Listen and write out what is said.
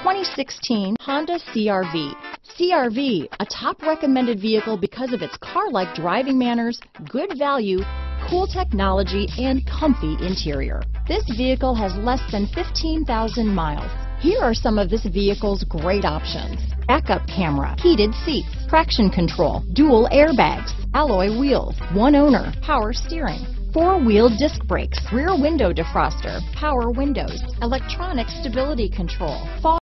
2016 Honda CR-V. CR-V, a top recommended vehicle because of its car-like driving manners, good value, cool technology, and comfy interior. This vehicle has less than 15,000 miles. Here are some of this vehicle's great options: backup camera, heated seats, traction control, dual airbags, alloy wheels, one owner, power steering, four-wheel disc brakes, rear window defroster, power windows, electronic stability control, fog